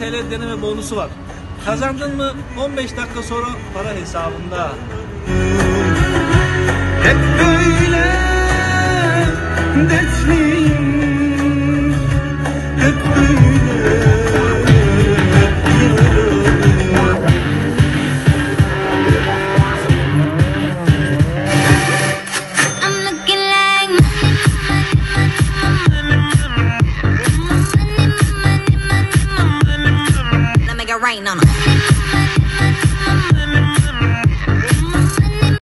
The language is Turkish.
TL deneme bonusu var. Kazandın mı 15 dakika sonra para hesabında. Hep böyle dertliyim